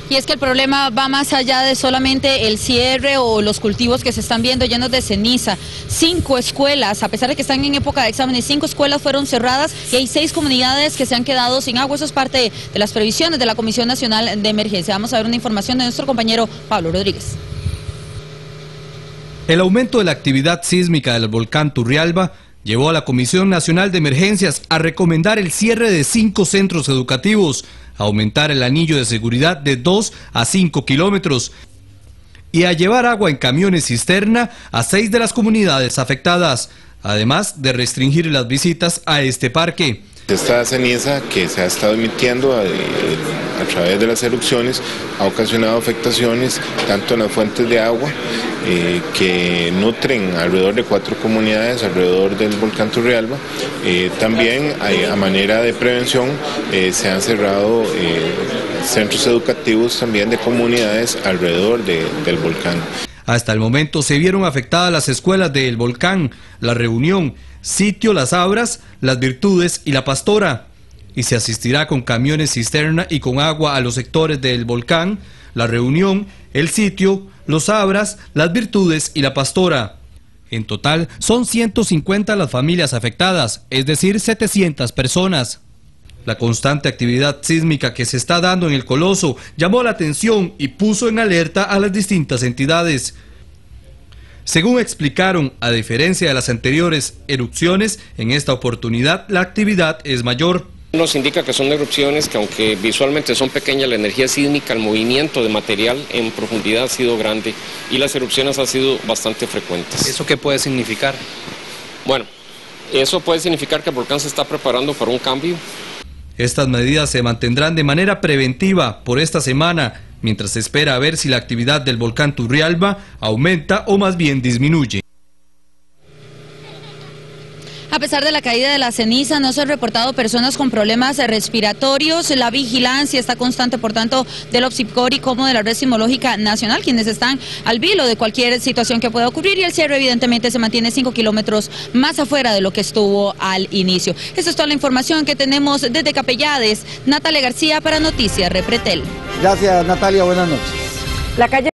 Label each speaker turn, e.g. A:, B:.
A: Y es que el problema va más allá de solamente el cierre o los cultivos que se están viendo llenos de ceniza. 5 escuelas, a pesar de que están en época de exámenes, 5 escuelas fueron cerradas y hay 6 comunidades que se han quedado sin agua. Eso es parte de las previsiones de la Comisión Nacional de Emergencia. Vamos a ver una información de nuestro compañero Pablo Rodríguez.
B: El aumento de la actividad sísmica del volcán Turrialba llevó a la Comisión Nacional de Emergencias a recomendar el cierre de 5 centros educativos, aumentar el anillo de seguridad de 2 a 5 kilómetros y a llevar agua en camiones cisterna a 6 de las comunidades afectadas, además de restringir las visitas a este parque.
C: Esta ceniza que se ha estado emitiendo a través de las erupciones ha ocasionado afectaciones tanto en las fuentes de agua que nutren alrededor de 4 comunidades alrededor del volcán Turrialba. También a manera de prevención se han cerrado centros educativos también de comunidades alrededor del volcán.
B: Hasta el momento se vieron afectadas las escuelas del Volcán, La Reunión, Sitio Las Abras, Las Virtudes y La Pastora. Y se asistirá con camiones cisterna y con agua a los sectores del Volcán, La Reunión, El Sitio, Los Abras, Las Virtudes y La Pastora. En total son 150 las familias afectadas, es decir, 700 personas. La constante actividad sísmica que se está dando en el Coloso llamó la atención y puso en alerta a las distintas entidades. Según explicaron, a diferencia de las anteriores erupciones, en esta oportunidad la actividad es mayor.
D: Nos indica que son erupciones que, aunque visualmente son pequeñas, la energía sísmica, el movimiento de material en profundidad ha sido grande y las erupciones han sido bastante frecuentes.
E: ¿Eso qué puede significar?
D: Bueno, eso puede significar que el volcán se está preparando para un cambio.
B: Estas medidas se mantendrán de manera preventiva por esta semana, mientras se espera a ver si la actividad del volcán Turrialba aumenta o más bien disminuye.
A: A pesar de la caída de la ceniza, no se han reportado personas con problemas respiratorios. La vigilancia está constante, por tanto, del OPSIPCORI como de la Red Sismológica Nacional, quienes están al vilo de cualquier situación que pueda ocurrir, y el cierre evidentemente se mantiene 5 kilómetros más afuera de lo que estuvo al inicio. Esta es toda la información que tenemos desde Capellades. Natalia García para Noticias Repretel.
F: Gracias, Natalia, buenas noches.
G: La calle